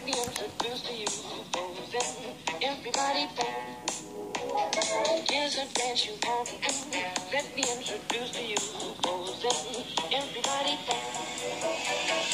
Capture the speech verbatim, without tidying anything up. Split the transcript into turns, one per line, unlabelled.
Let me introduce to you Rosen. Everybody dance. Here's a dance you want to do. Let me introduce to you Rosen. Everybody dance.